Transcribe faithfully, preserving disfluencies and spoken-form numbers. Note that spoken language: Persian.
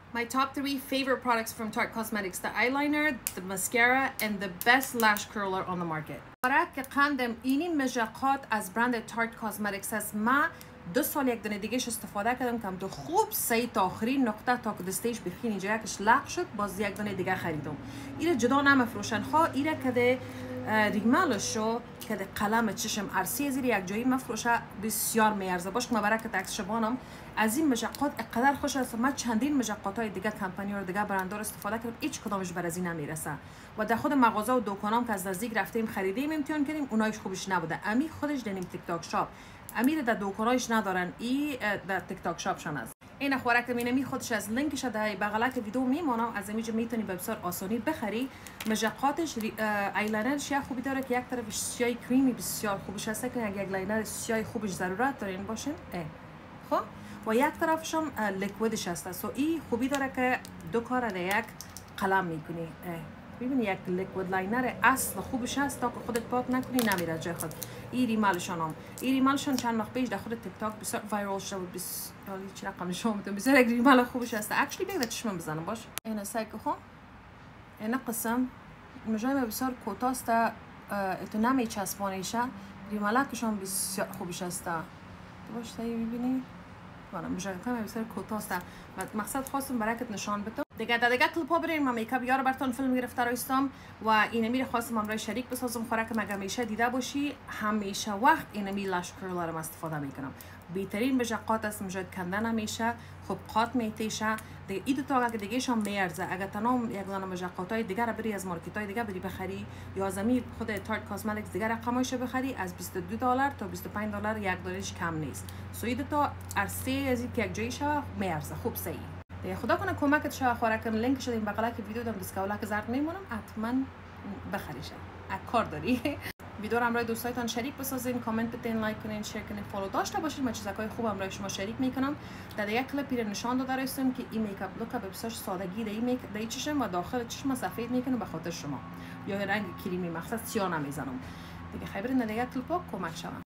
My top three favorite products from Tarte Cosmetics: the eyeliner, the mascara, and the best lash curler on the market. برای که قندم اینی مژقات از برند تارت کاسمتیکس است. ما دو سال یک دونه دیگهش استفاده کردم که تو خوب سعی تا آخرین نقطه تا که دستش بخین اینجا یکش لق شد، باز یک دونه دیگه خریدم. ایره جدا نمفروشن خواه، ایره که ریمالشو که قلم چشم عرصی زیر یک جایی مفروشه بسیار میارزه. باش که من برای که تکس شبانم از این مژقات اقدر خوش است. من چندین مژقات های دیگه کمپانی و دیگه برندار استفاده کردم، هیچ کدامش بر از این نمیرسه. و در خود مغازه و دکانام که از نزدیک رفتیم خریدیم امتحان کردیم، اونایش خوبش نبوده. امی خودش دنیم تیک تاک شاپ، امیر در دکانایش ندارن، ای در تیک تاک شاپ شان است. این خوراک مینمی خودش از لینکش در بغل که ویدیو میمونم، از اینجا میتونی به بسیار آسانی بخری. مژقاتش ایلاینرش یا خوبی داره که یک طرفش سیاه کریمی بسیار خوبش هست که اگه یک لاینر سیاه خوبش ضرورت دارین باشین. خب و یک طرفش هم لیکویدش هست. سو این خوبی داره که دو کار در یک قلم میکنی. ببینی یک لیکوید لاینر اصل خوبش هست تا که خودت پاک نکنی نمیره جای خود. این ریمالشان هم این ریمالشان چند وقت پیش در خود تیک تاک بسیار وایرال شد. بس حالی چی رقم شما میتونم بسیار یک ریمال خوبش هست. اکچلی بیگ چشم بزنم باش. اینا سایک خو اینا قسم مجموعه بسیار کوتاست، اتو نمی چسبانیشه. ریمالکشون بسیار خوبش هست. باش تا ببینی وانا مجموعه بسیار کوتاست و مقصد خواستم برای که نشان بدم. دیگه در دیگه کلیپ ها بریم. من میکاپ یار براتون فیلم گرفته رایستم و اینمی رو خواستم امروز شریک بسازم. خوراک مگه همیشه دیده باشی، همیشه وقت اینمی لاش کرلر ما استفاده میکنم. بهترین مژقات است، مژد کندن نمیشه، خوب قات میتیشه. دیگه این دو تا اگه دیگه شام میارزه. اگه تنها یک دونه مژقات های دیگه رو بری از مارکت های دیگه بری بخری یا زمین خود تارت کاسمتیکس دیگه رقمایش بخری، از بیست و دو دلار تا بیست و پنج دلار یک دونش کم نیست. سو این دو تا ارسه از یک یک جایی شو میارزه. خوب سعی دیگه خدا کنه کمکت شو. خوراکم لینک شده این بغل که ویدیو دم دیسکاولا که زرد میمونم حتما بخریشه. کار داری ویدیو رو همراه دوستایتان شریک بسازین، کامنت بدین، لایک کنین، شیر کنین، فالو داشته باشین. من چیزای خوب همراه شما شریک میکنم. در یک کلیپی رو نشان داده رسیدم که این میکاپ لوک به بسیار سادگی در این میک در چشم و داخل چشم سفید میکنه به خاطر شما، یا رنگ کریمی مقصد سیاه نمیزنم. دیگه خیلی در یک کلیپ کمک شوم.